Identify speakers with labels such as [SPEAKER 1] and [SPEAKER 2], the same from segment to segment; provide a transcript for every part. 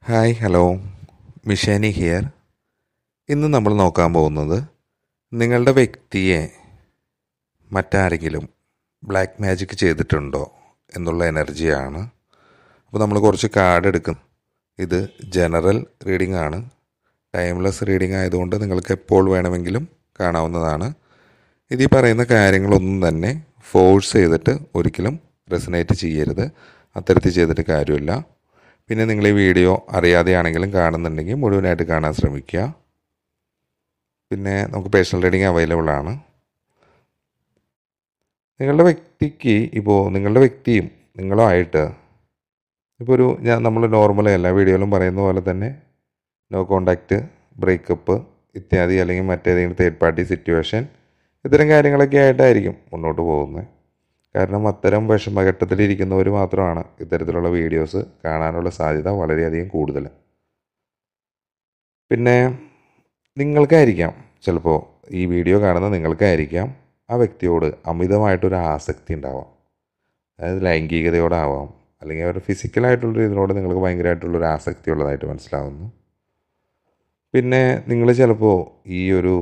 [SPEAKER 1] Hi hello, മിഷാനി here. ഇന്ന് നമ്മൾ നോക്കാൻ പോകുന്നത് നിങ്ങളുടെ വ്യക്തിയെ മറ്റാരെങ്കിലും ബ്ലാക്ക് മാജിക് ചെയ്തിട്ടുണ്ടോ എന്നുള്ള എനർജിയാണ്. അപ്പോൾ നമ്മൾ കുറച്ച് കാർഡ് എടുക്കും. ഇത് ജനറൽ റീഡിംഗ് ആണ്, ടൈംലെസ് റീഡിംഗ് ആയതുകൊണ്ട് നിങ്ങൾക്ക് എപ്പോൾ വേണമെങ്കിലും കാണാവുന്നതാണ്. ഇത് ഈ പറയുന്ന കാര്യങ്ങളൊന്നും തന്നെ ഫോഴ്സ് ചെയ്തിട്ട് ഒരിക്കലും റെസനേറ്റ് ചെയ്യരുത്. അത്തരത്തിൽ ചെയ്തിട്ട് കാര്യമില്ല. പിന്നെ നിങ്ങൾ ഈ വീഡിയോ അറിയാതെയാണെങ്കിലും കാണുന്നുണ്ടെങ്കിൽ മുഴുവനായിട്ട് കാണാൻ ശ്രമിക്കുക. പിന്നെ നമുക്ക് പേഴ്സണൽ റീഡിംഗ് അവൈലബിൾ ആണ്. നിങ്ങളുടെ വ്യക്തിക്ക് ഇപ്പോൾ നിങ്ങളുടെ വ്യക്തിയും നിങ്ങളുമായിട്ട് ഇപ്പോൾ നമ്മൾ നോർമൽ എല്ലാ വീഡിയോയിലും പറയുന്ന പോലെ തന്നെ നോ കോണ്ടാക്റ്റ്, ബ്രേക്കപ്പ് ഇത്യാദി, അല്ലെങ്കിൽ മറ്റേതെങ്കിലും തേർഡ് പാർട്ടി സിറ്റുവേഷൻ, ഇത്തരം കാര്യങ്ങളൊക്കെ ആയിട്ടായിരിക്കും മുന്നോട്ട് പോകുന്നത്. കാരണം അത്തരം വിഷമഘട്ടത്തിലിരിക്കുന്നവർ മാത്രമാണ് ഇത്തരത്തിലുള്ള വീഡിയോസ് കാണാനുള്ള സാധ്യത വളരെയധികം കൂടുതൽ. പിന്നെ നിങ്ങൾക്കായിരിക്കാം, ചിലപ്പോൾ ഈ വീഡിയോ കാണുന്ന നിങ്ങൾക്കായിരിക്കാം ആ വ്യക്തിയോട് അമിതമായിട്ടൊരു ആസക്തി ഉണ്ടാവാം. അതായത് ലൈംഗികതയോടാവാം, അല്ലെങ്കിൽ അവരുടെ ഫിസിക്കലായിട്ടുള്ളൊരു ഇതിനോട് നിങ്ങൾക്ക് ഭയങ്കരമായിട്ടുള്ളൊരു ആസക്തി ഉള്ളതായിട്ട് മനസ്സിലാവുന്നു. പിന്നെ നിങ്ങൾ ചിലപ്പോൾ ഈ ഒരു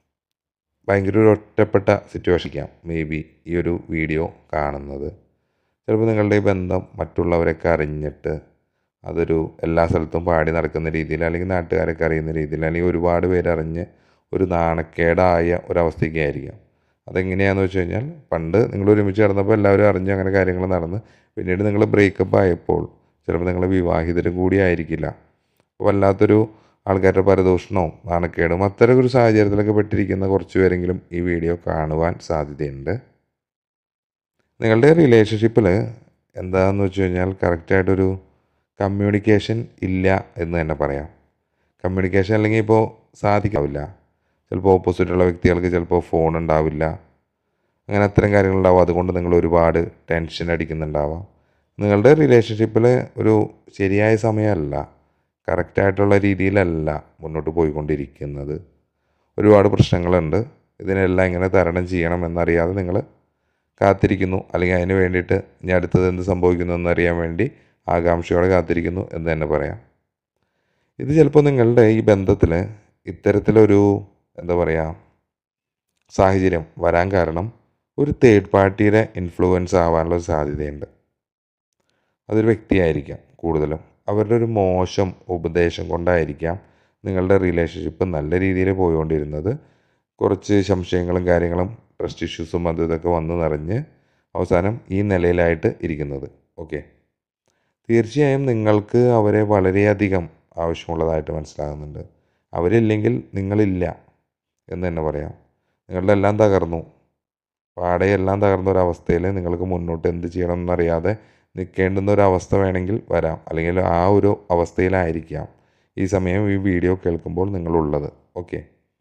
[SPEAKER 1] ഭയങ്കര ഒരു ഒറ്റപ്പെട്ട സിറ്റുവേഷനിക്കാം മേ ബി ഈ ഒരു വീഡിയോ കാണുന്നത്. ചിലപ്പോൾ നിങ്ങളുടെ ഈ ബന്ധം മറ്റുള്ളവരൊക്കെ അറിഞ്ഞിട്ട് അതൊരു എല്ലാ സ്ഥലത്തും പാടി നടക്കുന്ന രീതിയിൽ, അല്ലെങ്കിൽ നാട്ടുകാരൊക്കെ അറിയുന്ന രീതിയിൽ, അല്ലെങ്കിൽ ഒരുപാട് പേരറിഞ്ഞ് ഒരു നാണക്കേടായ ഒരവസ്ഥയ്ക്ക് ആയിരിക്കാം. അതെങ്ങനെയാണെന്ന് വെച്ച് കഴിഞ്ഞാൽ, പണ്ട് നിങ്ങൾ ഒരുമിച്ച് നടന്നപ്പോൾ എല്ലാവരും അറിഞ്ഞ് അങ്ങനെ കാര്യങ്ങൾ നടന്ന്, പിന്നീട് നിങ്ങൾ ബ്രേക്കപ്പ് ആയപ്പോൾ ചിലപ്പോൾ നിങ്ങൾ വിവാഹിതരും കൂടി ആയിരിക്കില്ല. വല്ലാത്തൊരു ആൾക്കാരുടെ പരദൂഷണവും നാണക്കേടും അത്തരം ഒരു സാഹചര്യത്തിലൊക്കെ പെട്ടിരിക്കുന്ന കുറച്ച് പേരെങ്കിലും ഈ വീഡിയോ കാണുവാൻ സാധ്യതയുണ്ട്. നിങ്ങളുടെ റിലേഷൻഷിപ്പിൽ എന്താണെന്ന് വെച്ച് കഴിഞ്ഞാൽ കറക്റ്റായിട്ടൊരു കമ്മ്യൂണിക്കേഷൻ ഇല്ല എന്ന് തന്നെ പറയാം. കമ്മ്യൂണിക്കേഷൻ അല്ലെങ്കിൽ ഇപ്പോൾ സാധിക്കാവില്ല. ചിലപ്പോൾ ഓപ്പോസിറ്റുള്ള വ്യക്തികൾക്ക് ചിലപ്പോൾ ഫോൺ ഉണ്ടാവില്ല, അങ്ങനെ അത്തരം കാര്യങ്ങളുണ്ടാവും. അതുകൊണ്ട് നിങ്ങൾ ഒരുപാട് ടെൻഷൻ അടിക്കുന്നുണ്ടാവാം. നിങ്ങളുടെ റിലേഷൻഷിപ്പിൽ ഒരു ശരിയായ സമയമല്ല, കറക്റ്റായിട്ടുള്ള രീതിയിലല്ല മുന്നോട്ട് പോയിക്കൊണ്ടിരിക്കുന്നത്. ഒരുപാട് പ്രശ്നങ്ങളുണ്ട്. ഇതിനെല്ലാം എങ്ങനെ തരണം ചെയ്യണം എന്നറിയാതെ നിങ്ങൾ കാത്തിരിക്കുന്നു, അല്ലെങ്കിൽ അതിന് വേണ്ടിയിട്ട് ഇനി അടുത്തത് എന്ത് സംഭവിക്കുന്നു എന്നറിയാൻ വേണ്ടി ആകാംക്ഷയോടെ കാത്തിരിക്കുന്നു എന്ന് തന്നെ പറയാം. ഇത് ചിലപ്പോൾ നിങ്ങളുടെ ഈ ബന്ധത്തിൽ ഇത്തരത്തിലൊരു എന്താ പറയുക സാഹചര്യം വരാൻ കാരണം ഒരു തേർഡ് പാർട്ടിയുടെ ഇൻഫ്ലുവൻസ് ആവാനുള്ള സാധ്യതയുണ്ട്. അതൊരു വ്യക്തിയായിരിക്കാം കൂടുതലും. അവരുടെ ഒരു മോശം ഉപദേശം കൊണ്ടായിരിക്കാം നിങ്ങളുടെ റിലേഷൻഷിപ്പ് നല്ല രീതിയിൽ പോയിക്കൊണ്ടിരുന്നത്. കുറച്ച് സംശയങ്ങളും കാര്യങ്ങളും ട്രസ്റ്റ് ഇഷ്യൂസും അത് ഇതൊക്കെ വന്ന് നിറഞ്ഞ് അവസാനം ഈ നിലയിലായിട്ട് ഇരിക്കുന്നത്. ഓക്കെ, തീർച്ചയായും നിങ്ങൾക്ക് അവരെ വളരെയധികം ആവശ്യമുള്ളതായിട്ട് മനസ്സിലാകുന്നുണ്ട്. അവരില്ലെങ്കിൽ നിങ്ങളില്ല എന്ന് തന്നെ പറയാം. നിങ്ങളുടെ എല്ലാം തകർന്നു, പാടയെല്ലാം തകർന്ന ഒരവസ്ഥയിൽ നിങ്ങൾക്ക് മുന്നോട്ട് എന്ത് ചെയ്യണം എന്നറിയാതെ നിൽക്കേണ്ടുന്ന ഒരവസ്ഥ വേണമെങ്കിൽ വരാം, അല്ലെങ്കിൽ ആ ഒരു അവസ്ഥയിലായിരിക്കാം ഈ സമയം ഈ വീഡിയോ കേൾക്കുമ്പോൾ നിങ്ങളുള്ളത്. ഓക്കെ,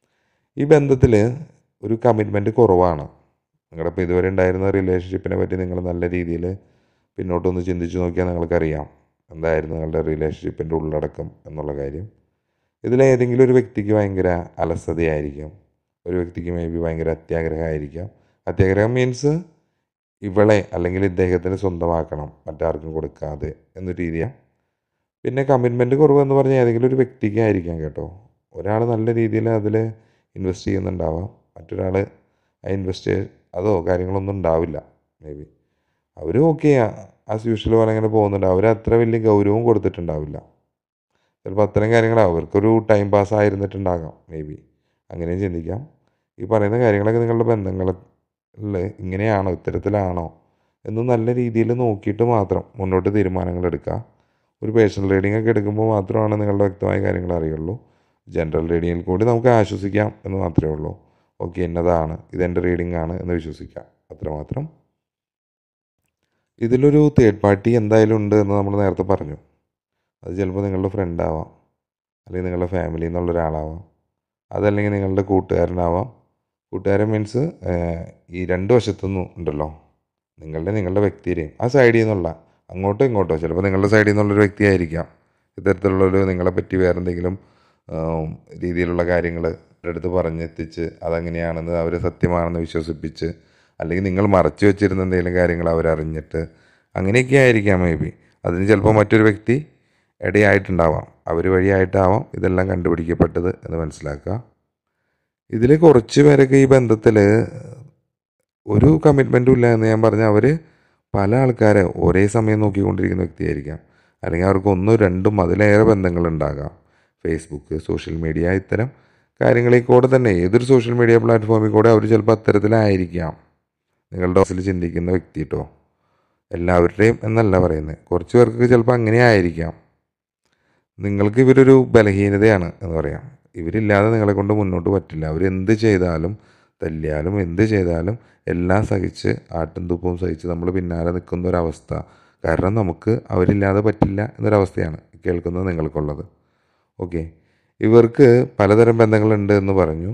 [SPEAKER 1] ഈ ബന്ധത്തിൽ ഒരു കമ്മിറ്റ്മെൻറ്റ് കുറവാണ്. നിങ്ങളിപ്പോൾ ഇതുവരെ ഉണ്ടായിരുന്ന റിലേഷൻഷിപ്പിനെ പറ്റി നിങ്ങൾ നല്ല രീതിയിൽ പിന്നോട്ടൊന്ന് ചിന്തിച്ച് നോക്കിയാൽ നിങ്ങൾക്കറിയാം എന്തായിരുന്നു നിങ്ങളുടെ റിലേഷൻഷിപ്പിൻ്റെ ഉള്ളടക്കം എന്നുള്ള കാര്യം. ഇതിലേതെങ്കിലും ഒരു വ്യക്തിക്ക് ഭയങ്കര അലസതയായിരിക്കാം, ഒരു വ്യക്തിക്ക് മേ ബി ഭയങ്കര അത്യാഗ്രഹമായിരിക്കാം. അത്യാഗ്രഹം മീൻസ് ഇവളെ അല്ലെങ്കിൽ ഇദ്ദേഹത്തിന് സ്വന്തമാക്കണം, മറ്റാർക്കും കൊടുക്കാതെ എന്ന രീതിയാണ്. പിന്നെ കമ്മിറ്റ്മെൻറ്റ് കുറവെന്ന് പറഞ്ഞാൽ ഏതെങ്കിലും ഒരു വ്യക്തിക്ക് ആയിരിക്കാം കേട്ടോ. ഒരാൾ നല്ല രീതിയിൽ അതിൽ ഇൻവെസ്റ്റ് ചെയ്യുന്നുണ്ടാവാം, മറ്റൊരാൾ ആ ഇൻവെസ്റ്റ് അതോ കാര്യങ്ങളൊന്നും ഉണ്ടാവില്ല. മേ ബി അവർ ഓക്കെ ആസ് യൂഷ്വൽ പോലെ അങ്ങനെ പോകുന്നുണ്ട്, അവർ അത്ര വലിയ ഗൗരവം കൊടുത്തിട്ടുണ്ടാവില്ല. ചിലപ്പോൾ അത്തരം കാര്യങ്ങൾ അവർക്കൊരു ടൈം പാസ് ആയിരുന്നിട്ടുണ്ടാകാം, മേ ബി അങ്ങനെയും ചിന്തിക്കാം. ഈ പറയുന്ന കാര്യങ്ങളൊക്കെ നിങ്ങളുടെ ബന്ധങ്ങളിൽ ഇങ്ങനെയാണോ, ഇത്തരത്തിലാണോ എന്ന് നല്ല രീതിയിൽ നോക്കിയിട്ട് മാത്രം മുന്നോട്ട് തീരുമാനങ്ങൾ എടുക്കുക. ഒരു പേഴ്സണൽ റീഡിംഗ് ഒക്കെ എടുക്കുമ്പോൾ മാത്രമാണ് നിങ്ങളുടെ വ്യക്തമായ കാര്യങ്ങൾ അറിയുള്ളൂ. ജനറൽ റീഡിങ്ങിൽ കൂടി നമുക്ക് ആശ്വസിക്കാം എന്ന് മാത്രമേ ഉള്ളൂ. ഓക്കെ, എന്നതാണ് ഇതെൻ്റെ റീഡിംഗ് ആണ് എന്ന് വിശ്വസിക്കാം, അത്രമാത്രം. ഇതിലൊരു തേർഡ് പാർട്ടി എന്തായാലും ഉണ്ട് എന്ന് നമ്മൾ നേരത്തെ പറഞ്ഞു. അത് ചിലപ്പോൾ നിങ്ങളുടെ ഫ്രണ്ടാവാം, അല്ലെങ്കിൽ നിങ്ങളുടെ ഫാമിലിയിൽ നിന്നുള്ള ഒരാളാവാം, അതല്ലെങ്കിൽ നിങ്ങളുടെ കൂട്ടുകാരനാവാം. കൂട്ടുകാരൻ മീൻസ് ഈ രണ്ട് വശത്തുനിന്നും ഉണ്ടല്ലോ, നിങ്ങളുടെ വ്യക്തിയുടെയും ആ സൈഡിൽ നിന്നുള്ള അങ്ങോട്ടോ ഇങ്ങോട്ടോ, ചിലപ്പോൾ നിങ്ങളുടെ സൈഡിൽ നിന്നുള്ളൊരു വ്യക്തിയായിരിക്കാം ഇത്തരത്തിലുള്ളൊരു നിങ്ങളെപ്പറ്റി വേറെ എന്തെങ്കിലും രീതിയിലുള്ള കാര്യങ്ങൾ അടുത്ത് പറഞ്ഞെത്തിച്ച് അതങ്ങനെയാണെന്ന് അവർ സത്യമാണെന്ന് വിശ്വസിപ്പിച്ച്, അല്ലെങ്കിൽ നിങ്ങൾ മറച്ചു വെച്ചിരുന്ന എന്തെങ്കിലും കാര്യങ്ങൾ അവരറിഞ്ഞിട്ട് അങ്ങനെയൊക്കെ ആയിരിക്കാം മേ ബി. അതിന് ചിലപ്പോൾ മറ്റൊരു വ്യക്തി ഇടയായിട്ടുണ്ടാവാം, അവർ വഴിയായിട്ടാവാം ഇതെല്ലാം കണ്ടുപിടിക്കപ്പെട്ടത് എന്ന് മനസ്സിലാക്കുക. ഇതിൽ കുറച്ച് പേരൊക്കെ ഈ ബന്ധത്തിൽ ഒരു കമ്മിറ്റ്മെൻറ്റും ഇല്ല എന്ന് ഞാൻ പറഞ്ഞാൽ അവർ പല ആൾക്കാരെ ഒരേ സമയം നോക്കിക്കൊണ്ടിരിക്കുന്ന വ്യക്തിയായിരിക്കാം. അല്ലെങ്കിൽ അവർക്ക് ഒന്നോ രണ്ടും അതിലേറെ ബന്ധങ്ങളുണ്ടാകാം. ഫേസ്ബുക്ക്, സോഷ്യൽ മീഡിയ, ഇത്തരം കാര്യങ്ങളിൽ കൂടെ തന്നെ ഏതൊരു സോഷ്യൽ മീഡിയ പ്ലാറ്റ്ഫോമിൽ കൂടെ അവർ ചിലപ്പോൾ അത്തരത്തിലായിരിക്കാം നിങ്ങളുടെ മനസ്സിൽ ചിന്തിക്കുന്ന വ്യക്തി കേട്ടോ. എല്ലാവരുടെയും എന്നല്ല പറയുന്നത്, കുറച്ച് പേർക്ക് ചിലപ്പോൾ അങ്ങനെ ആയിരിക്കാം. നിങ്ങൾക്ക് ഇവരൊരു ബലഹീനതയാണ് എന്ന് പറയാം. ഇവരില്ലാതെ നിങ്ങളെ കൊണ്ട് മുന്നോട്ട് പറ്റില്ല. അവരെന്ത് ചെയ്താലും തല്ലിയാലും എന്ത് ചെയ്താലും എല്ലാം സഹിച്ച് ആട്ടും തുപ്പവും സഹിച്ച് നമ്മൾ പിന്നാലെ നിൽക്കുന്ന ഒരവസ്ഥ. കാരണം നമുക്ക് അവരില്ലാതെ പറ്റില്ല എന്നൊരവസ്ഥയാണ് കേൾക്കുന്നത് നിങ്ങൾക്കുള്ളത്. ഓക്കെ, ഇവർക്ക് പലതരം ബന്ധങ്ങളുണ്ട് എന്ന് പറഞ്ഞു.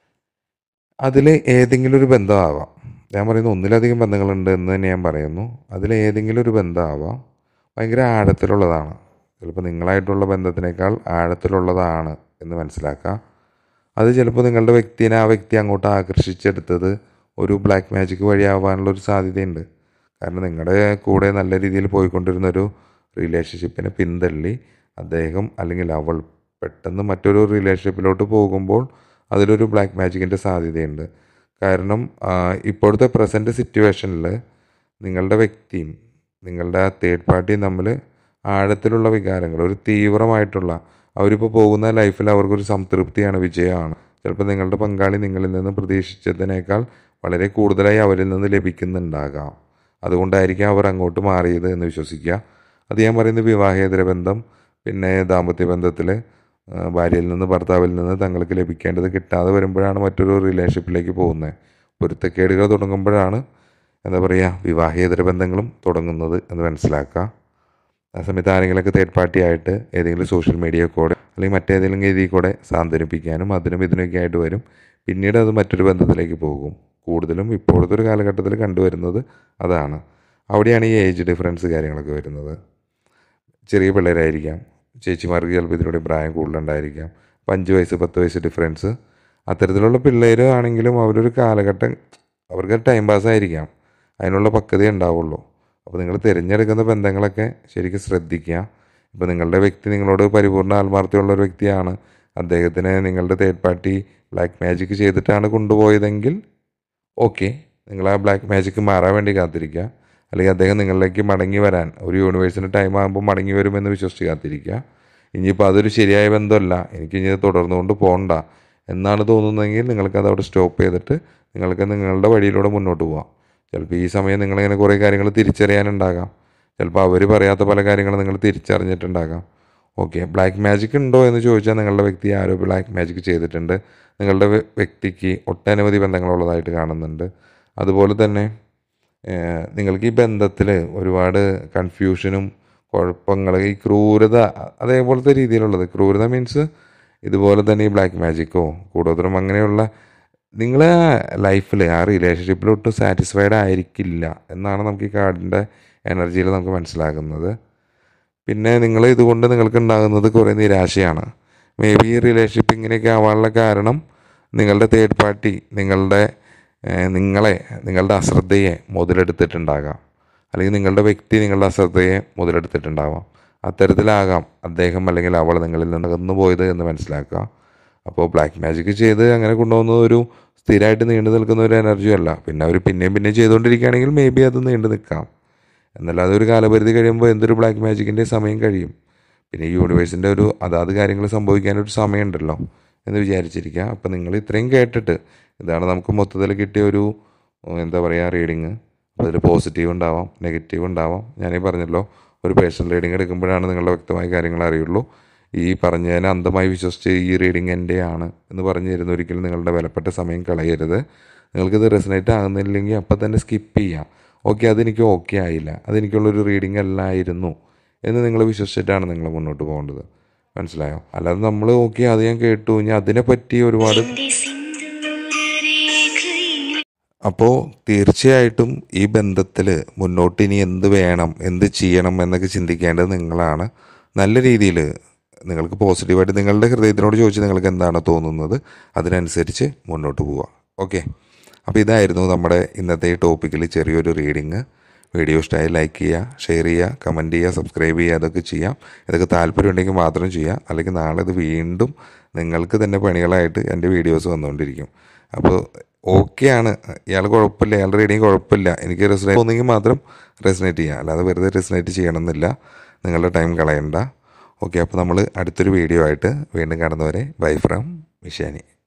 [SPEAKER 1] അതിൽ ഏതെങ്കിലും ഒരു ബന്ധമാവാം. ഞാൻ പറയുന്നു ഒന്നിലധികം ബന്ധങ്ങളുണ്ട് എന്ന് തന്നെ ഞാൻ പറയുന്നു. അതിലേതെങ്കിലും ഒരു ബന്ധമാവാം ഭയങ്കര ആഴത്തിലുള്ളതാണ്. ചിലപ്പോൾ നിങ്ങളായിട്ടുള്ള ബന്ധത്തിനേക്കാൾ ആഴത്തിലുള്ളതാണ് എന്ന് മനസ്സിലാക്കുക. അത് ചിലപ്പോൾ നിങ്ങളുടെ വ്യക്തിനെ ആ വ്യക്തി അങ്ങോട്ട് ആകർഷിച്ചെടുത്തത് ഒരു ബ്ലാക്ക് മാജിക് വഴിയാവാനുള്ളൊരു സാധ്യതയുണ്ട്. കാരണം നിങ്ങളുടെ കൂടെ നല്ല രീതിയിൽ പോയിക്കൊണ്ടിരുന്നൊരു റിലേഷൻഷിപ്പിനെ പിന്തള്ളി അദ്ദേഹം അല്ലെങ്കിൽ അവൾ പെട്ടെന്ന് മറ്റൊരു റിലേഷൻഷിപ്പിലോട്ട് പോകുമ്പോൾ അതിലൊരു ബ്ലാക്ക് മാജിക്കിൻ്റെ സാധ്യതയുണ്ട്. കാരണം ഇപ്പോഴത്തെ പ്രസൻറ്റ് സിറ്റുവേഷനിൽ നിങ്ങളുടെ വ്യക്തിയും നിങ്ങളുടെ ആ തേർഡ് പാർട്ടിയും തമ്മിൽ ആഴത്തിലുള്ള വികാരങ്ങൾ, ഒരു തീവ്രമായിട്ടുള്ള അവരിപ്പോൾ പോകുന്ന ലൈഫിൽ അവർക്കൊരു സംതൃപ്തിയാണ്, വിജയമാണ്. ചിലപ്പോൾ നിങ്ങളുടെ പങ്കാളി നിങ്ങളിൽ നിന്ന് പ്രതീക്ഷിച്ചതിനേക്കാൾ വളരെ കൂടുതലായി അവരിൽ നിന്ന് ലഭിക്കുന്നുണ്ടാകാം. അതുകൊണ്ടായിരിക്കാം അവർ അങ്ങോട്ട് മാറിയത് എന്ന് വിശ്വസിക്കുക. അത് ഞാൻ പറയുന്നത് വിവാഹേതര ബന്ധം, പിന്നെ ദാമ്പത്യ ബന്ധത്തിൽ ഭാര്യയിൽ നിന്ന് ഭർത്താവിൽ നിന്ന് തങ്ങൾക്ക് ലഭിക്കേണ്ടത് കിട്ടാതെ വരുമ്പോഴാണ് മറ്റൊരു റിലേഷൻഷിപ്പിലേക്ക് പോകുന്നത്. പൊരുത്തക്കേടുകൾ തുടങ്ങുമ്പോഴാണ് എന്താ പറയുക വിവാഹേതര ബന്ധങ്ങളും തുടങ്ങുന്നത് എന്ന് മനസ്സിലാക്കുക. ആ സമയത്ത് ആരെങ്കിലുമൊക്കെ തേർഡ് പാർട്ടി ആയിട്ട് ഏതെങ്കിലും സോഷ്യൽ മീഡിയ കൂടെ അല്ലെങ്കിൽ മറ്റേതെങ്കിലും രീതിയിൽ കൂടെ സാന്ത്വനിപ്പിക്കാനും അതിനും ഇതിനൊക്കെ ആയിട്ട് വരും. പിന്നീട് അത് മറ്റൊരു ബന്ധത്തിലേക്ക് പോകും. കൂടുതലും ഇപ്പോഴത്തെ ഒരു കാലഘട്ടത്തിൽ കണ്ടുവരുന്നത് അതാണ്. അവിടെയാണ് ഈ ഏജ് ഡിഫറൻസ് കാര്യങ്ങളൊക്കെ വരുന്നത്. ചെറിയ പിള്ളേരായിരിക്കാം, ചേച്ചിമാർക്ക് ചിലപ്പോൾ ഇതിലൂടെ പ്രായം കൂടുതലുണ്ടായിരിക്കാം. 5 വയസ്സ് 10 വയസ്സ് ഡിഫറൻസ്. അത്തരത്തിലുള്ള പിള്ളേർ ആണെങ്കിലും അവരൊരു കാലഘട്ടം അവർക്ക് ടൈം പാസ്സായിരിക്കാം, അതിനുള്ള പക്വതയേ ഉണ്ടാവുള്ളൂ. അപ്പോൾ നിങ്ങൾ തിരഞ്ഞെടുക്കുന്ന ബന്ധങ്ങളൊക്കെ ശരിക്കും ശ്രദ്ധിക്കുക. ഇപ്പോൾ നിങ്ങളുടെ വ്യക്തി നിങ്ങളോട് പരിപൂർണ്ണ ആത്മാർത്ഥമുള്ള ഒരു വ്യക്തിയാണ്, അദ്ദേഹത്തിന് നിങ്ങളുടെ തേർഡ് പാർട്ടി ബ്ലാക്ക് മാജിക് ചെയ്തിട്ടാണ് കൊണ്ടുപോയതെങ്കിൽ ഓക്കെ, നിങ്ങൾ ആ ബ്ലാക്ക് മാജിക് മാറാൻ വേണ്ടി കാത്തിരിക്കുക. അല്ലെങ്കിൽ അദ്ദേഹം നിങ്ങളിലേക്ക് മടങ്ങി വരാൻ ഒരു യൂണിവേഴ്സിന് ടൈം ആകുമ്പോൾ മടങ്ങി വരുമെന്ന് വിശ്വസിച്ച് കാത്തിരിക്കുക. ഇനിയിപ്പോൾ അതൊരു ശരിയായ ബന്ധമല്ല, എനിക്കിനി തുടർന്നുകൊണ്ട് പോകണ്ട എന്നാണ് തോന്നുന്നതെങ്കിൽ നിങ്ങൾക്കത് അവിടെ സ്റ്റോപ്പ് ചെയ്തിട്ട് നിങ്ങൾക്ക് നിങ്ങളുടെ വഴിയിലൂടെ മുന്നോട്ട് പോകാം. ചിലപ്പോൾ ഈ സമയം നിങ്ങളിങ്ങനെ കുറേ കാര്യങ്ങൾ തിരിച്ചറിയാനുണ്ടാകാം. ചിലപ്പോൾ അവർ പറയാത്ത പല കാര്യങ്ങളും നിങ്ങൾ തിരിച്ചറിഞ്ഞിട്ടുണ്ടാകാം. ഓക്കെ, ബ്ലാക്ക് മാജിക് ഉണ്ടോ എന്ന് ചോദിച്ചാൽ നിങ്ങളുടെ വ്യക്തി ആരോ ബ്ലാക്ക് മാജിക് ചെയ്തിട്ടുണ്ട്. നിങ്ങളുടെ വ്യക്തിക്ക് ഒട്ടനവധി ബന്ധങ്ങളുള്ളതായിട്ട് കാണുന്നുണ്ട്. അതുപോലെ തന്നെ നിങ്ങൾക്ക് ഈ ബന്ധത്തിൽ ഒരുപാട് കൺഫ്യൂഷനും കുഴപ്പങ്ങൾ, ഈ ക്രൂരത, അതേപോലത്തെ രീതിയിലുള്ളത്. ക്രൂരത മീൻസ് ഇതുപോലെ തന്നെ ഈ ബ്ലാക്ക് മാജിക്കോ കൂടോത്രം അങ്ങനെയുള്ള നിങ്ങളെ ലൈഫിൽ ആ റിലേഷൻഷിപ്പിലൊട്ടും സാറ്റിസ്ഫൈഡ് ആയിരിക്കില്ല എന്നാണ് നമുക്ക് ഈ കാർഡിൻ്റെ എനർജിയിൽ നമുക്ക് മനസ്സിലാകുന്നത്. പിന്നെ നിങ്ങൾ ഇതുകൊണ്ട് നിങ്ങൾക്ക് ഉണ്ടാകുന്നത് കുറേ നിരാശയാണ്. മേ ബി ഈ റിലേഷൻഷിപ്പ് ഇങ്ങനെയൊക്കെ ആവാനുള്ള കാരണം നിങ്ങളുടെ തേർഡ് പാർട്ടി നിങ്ങളുടെ അശ്രദ്ധയെ മുതലെടുത്തിട്ടുണ്ടാകാം. അല്ലെങ്കിൽ നിങ്ങളുടെ വ്യക്തി നിങ്ങളുടെ അശ്രദ്ധയെ മുതലെടുത്തിട്ടുണ്ടാവാം. അത്തരത്തിലാകാം അദ്ദേഹം അല്ലെങ്കിൽ അവൾ നിങ്ങളിൽ നിന്ന് അകന്നു പോയത് എന്ന് മനസ്സിലാക്കുക. അപ്പോൾ ബ്ലാക്ക് മാജിക് ചെയ്ത് അങ്ങനെ കൊണ്ടുപോകുന്നത് ഒരു സ്ഥിരമായിട്ട് നീണ്ടു നിൽക്കുന്ന ഒരു എനർജി അല്ല. പിന്നെ അവർ പിന്നെയും ചെയ്തുകൊണ്ടിരിക്കുകയാണെങ്കിൽ മേ ബി അത് നീണ്ടു നിൽക്കാം. എന്നല്ലാതെ ഒരു കാലപരിധി കഴിയുമ്പോൾ എന്തൊരു ബ്ലാക്ക് മാജിക്കിൻ്റെ സമയം കഴിയും. പിന്നെ ഈ യൂണിവേഴ്സിൻ്റെ ഒരു അതാത് കാര്യങ്ങൾ സംഭവിക്കാനൊരു സമയമുണ്ടല്ലോ എന്ന് വിചാരിച്ചിരിക്കുക. അപ്പോൾ നിങ്ങൾ ഇത്രയും കേട്ടിട്ട് ഇതാണ് നമുക്ക് മൊത്തത്തിൽ കിട്ടിയ ഒരു എന്താ പറയുക റീഡിങ്. അപ്പോൾ അതിൽ പോസിറ്റീവ് ഉണ്ടാവാം, നെഗറ്റീവ് ഉണ്ടാവാം. ഞാനീ പറഞ്ഞല്ലോ, ഒരു പേഴ്സണൽ റീഡിങ് എടുക്കുമ്പോഴാണ് നിങ്ങളുടെ വ്യക്തമായ കാര്യങ്ങൾ അറിയുള്ളൂ. ഈ പറഞ്ഞതിനെ അന്ധമായി വിശ്വസിച്ച് ഈ റീഡിങ് എൻ്റെയാണ് എന്ന് പറഞ്ഞു തരുന്ന ഒരിക്കലും നിങ്ങളുടെ വിലപ്പെട്ട സമയം കളയരുത്. നിങ്ങൾക്കിത് റെസനേറ്റ് ആകുന്നില്ലെങ്കിൽ അപ്പം തന്നെ സ്കിപ്പ് ചെയ്യാം. ഓക്കെ, അതെനിക്ക് ഓക്കെ ആയില്ല, അതെനിക്കുള്ളൊരു റീഡിങ് അല്ലായിരുന്നു എന്ന് നിങ്ങൾ വിശ്വസിച്ചിട്ടാണ് നിങ്ങൾ മുന്നോട്ട് പോകേണ്ടത്. മനസ്സിലായോ? അല്ലാതെ നമ്മൾ ഓക്കെ അത് ഞാൻ കേട്ടു ഇനി അതിനെപ്പറ്റി ഒരുപാട്. അപ്പോൾ തീർച്ചയായിട്ടും ഈ ബന്ധത്തിൽ മുന്നോട്ട് ഇനി എന്ത് വേണം, എന്ത് ചെയ്യണം എന്നൊക്കെ ചിന്തിക്കേണ്ടത് നിങ്ങളാണ്. നല്ല രീതിയിൽ നിങ്ങൾക്ക് പോസിറ്റീവായിട്ട് നിങ്ങളുടെ ഹൃദയത്തിനോട് ചോദിച്ച് നിങ്ങൾക്ക് എന്താണ് തോന്നുന്നത് അതിനനുസരിച്ച് മുന്നോട്ട് പോവുക. ഓക്കെ, അപ്പോൾ ഇതായിരുന്നു നമ്മുടെ ഇന്നത്തെ ടോപ്പിക്കിൽ ചെറിയൊരു റീഡിങ്. വീഡിയോ ഇഷ്ടമായി ലൈക്ക് ചെയ്യുക, ഷെയർ ചെയ്യുക, കമൻറ്റ് ചെയ്യുക, സബ്സ്ക്രൈബ് ചെയ്യുക, അതൊക്കെ ചെയ്യാം. ഇതൊക്കെ താല്പര്യമുണ്ടെങ്കിൽ മാത്രം ചെയ്യാം. അല്ലെങ്കിൽ നാളെ ഇത് വീണ്ടും നിങ്ങൾക്ക് തന്നെ പണികളായിട്ട് എൻ്റെ വീഡിയോസ് വന്നുകൊണ്ടിരിക്കും. അപ്പോൾ ഓക്കെയാണ്, ഇയാൾ കുഴപ്പമില്ല, ഇയാളുടെ റീഡിങ് കുഴപ്പമില്ല, എനിക്ക് റെസിനേറ്റ് തോന്നുമെങ്കിൽ മാത്രം റെസിനേറ്റ് ചെയ്യാം, അല്ലാതെ വെറുതെ റെസിനേറ്റ് ചെയ്യണമെന്നില്ല. നിങ്ങളുടെ ടൈം കളയണ്ട. ഓക്കെ, അപ്പോൾ നമ്മൾ അടുത്തൊരു വീഡിയോ ആയിട്ട് വീണ്ടും കാണുന്നവരെ ബൈ ഫ്രം മിഷാനി.